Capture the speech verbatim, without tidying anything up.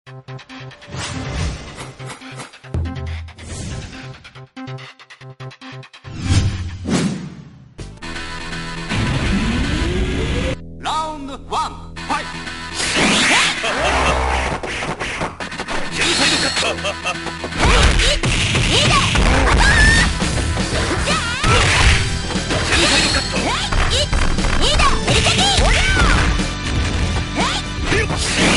ラウンドワン、ファイト。天才のカット。いいね。天才のカット。いいね。エリカキ。